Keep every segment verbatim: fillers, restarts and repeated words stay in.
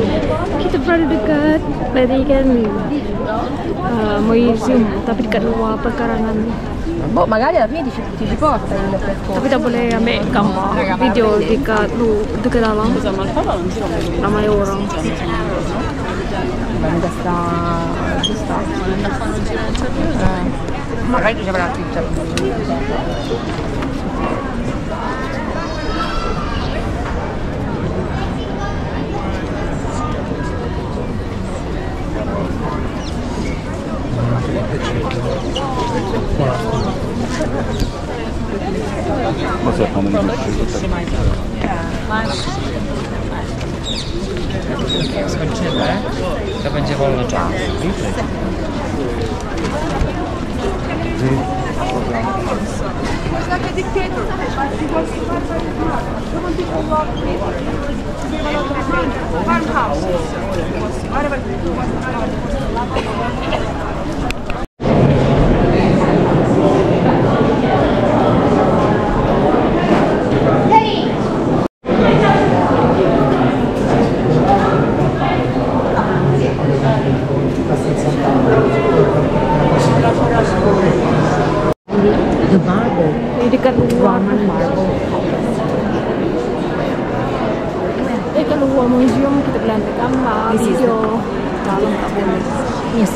Kita berada dekat Vatican uh, museum, tapi dekat luar perkarangan. Boh, magari alla fine ti, ti ci porta il percorso. Tapi tak boleh ambil gambar video dekat lu dekat dalam. Ramai orang. Banda sta, ci sta. Eh, magari tu ci avrà più. Masih kamu ini. Skończymy, to będzie wolny czas. The marble. Di dekat luar marble. Dekat luar museum kita boleh ambil gambar, video. Dalam tak boleh. Yes.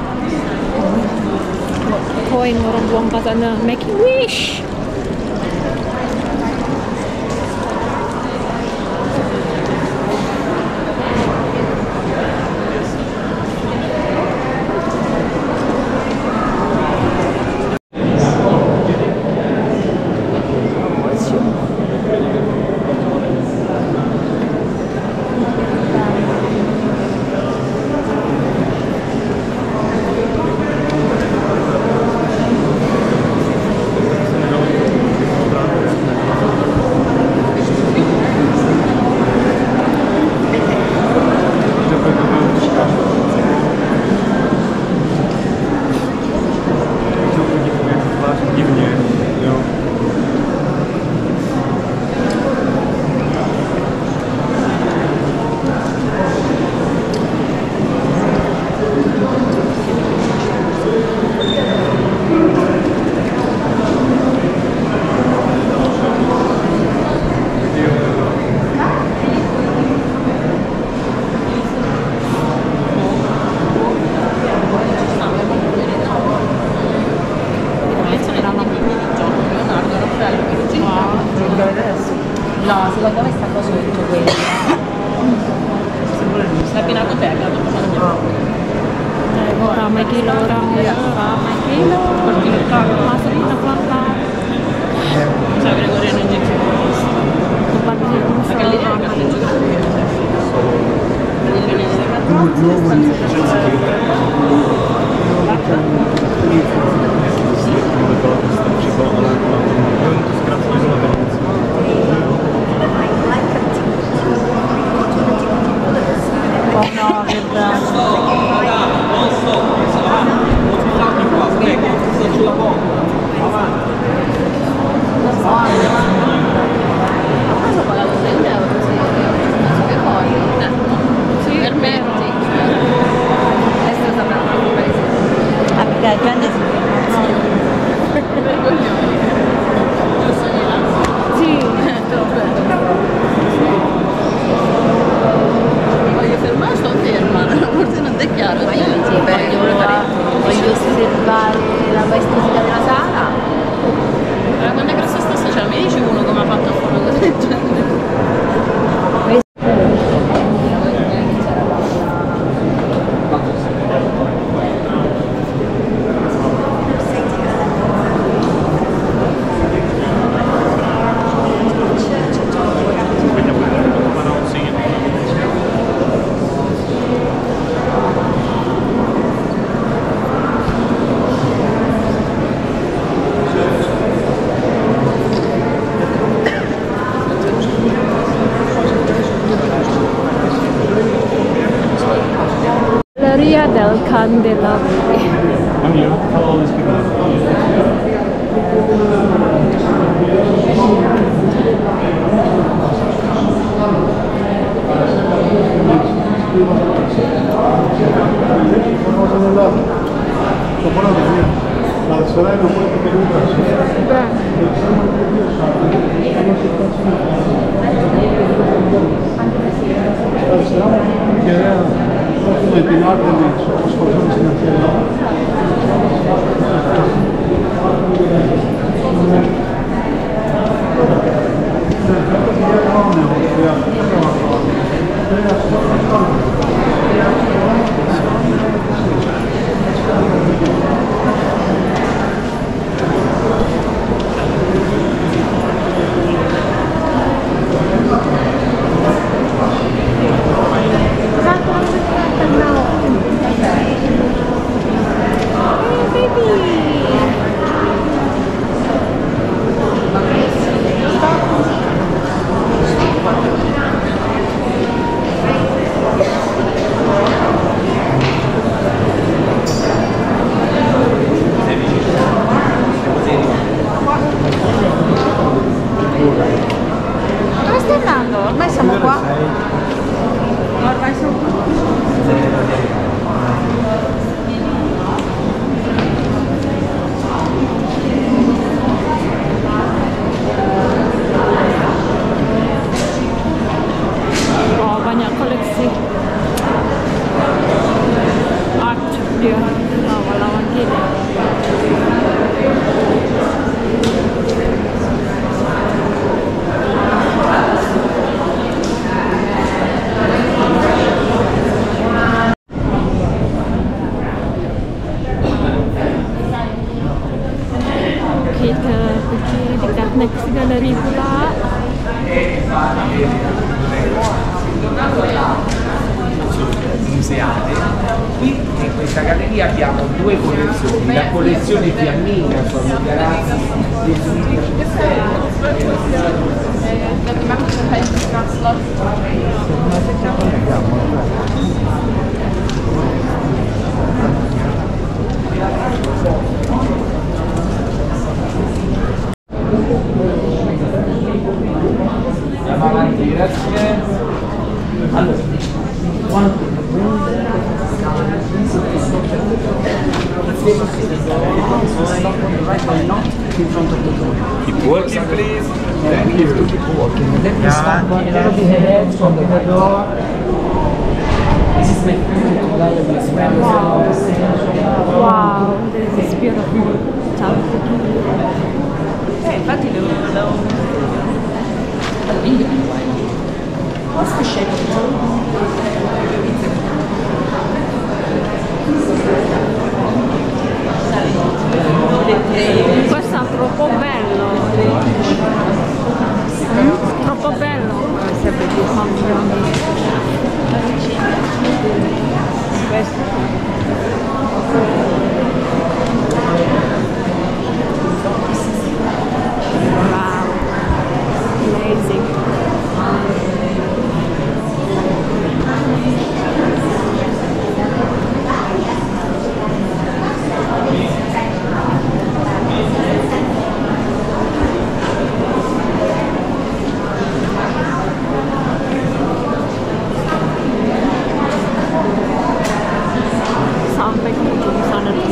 Koin orang buang kat sana. Making wish. No, secondo me sta cosa tutto quello. Sta pinacoteca, dopo sono Ramai gila orang ya, ramai gila. Masuk di tempat Sai Gregorio non dice tempat ini perché lì è ramai. Oh no, che bello. Dai, prenditi. Sì. voglio fermare, sto ferma, forse non è chiaro. Ma io non ti voglio, voglio osservare la maestosità della sala. Ma quando è grossa stessa, cioè mi dici uno come ha fatto a fare una cosa del genere? Galleria del Candelabro. I'm you. How old is people? Dove stai andando? Ormai siamo qua. Ormai siamo qua. Oh, banyak koleksi art dia, lawan-lawan gini. Kita pergi dekat next galeri pula. Museale. Qui in questa galleria abbiamo due collezioni, la collezione fiammina sono ragazzi andiamo avanti, grazie. Allora, quanto keep working, please. Thank you. Keep working. Let me start one little bit ahead from the door. This is my favorite. Wow, this is beautiful. Ciao. Eh, infatti devo... What's the shape of it? Questo è troppo bello. Mm? Troppo bello. Sempre più questo. Wow. Amazing. Sampai ke ujung sana tuh.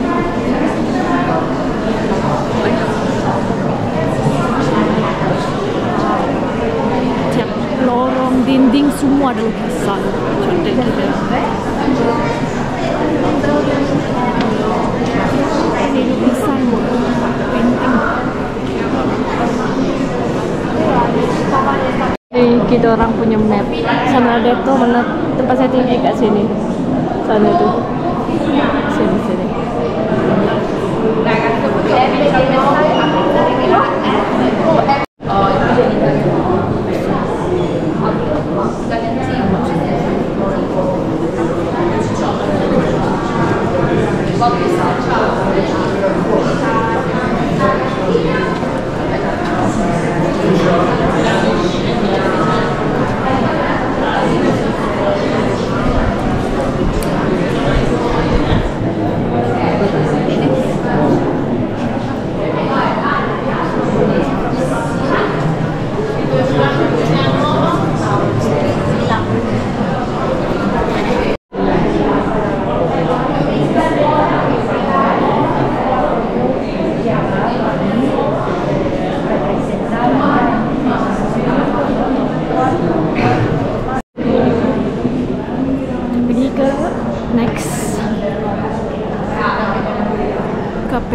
Tiap lorong dinding semua ada lukisan. Cantik gitu. Ini lukisan painting. Ini kita orang punya map. Sana ada tuh mana tempat saya tinggi kat sini. Sana tuh. Sini sini.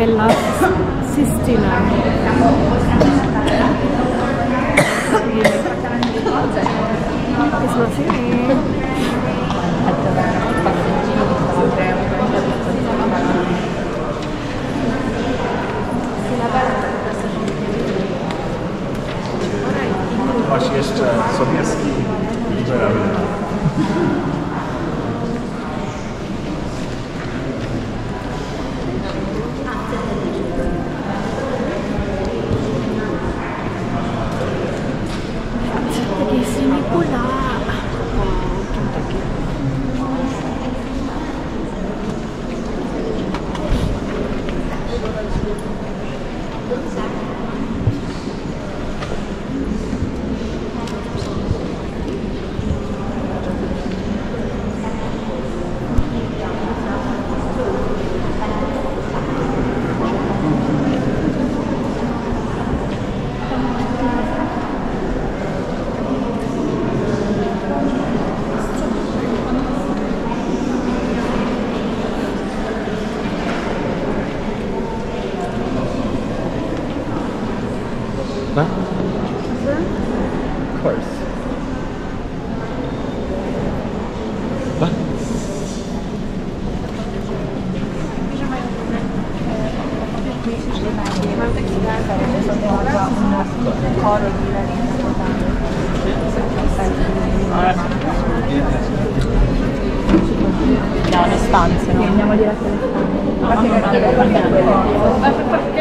Cappella Sistina. Di sebelah sini. Masz jeszcze Sobieski liberalny. Di sini pula. Huh? Of course. What? No, le stanze, no? Andiamo direttamente.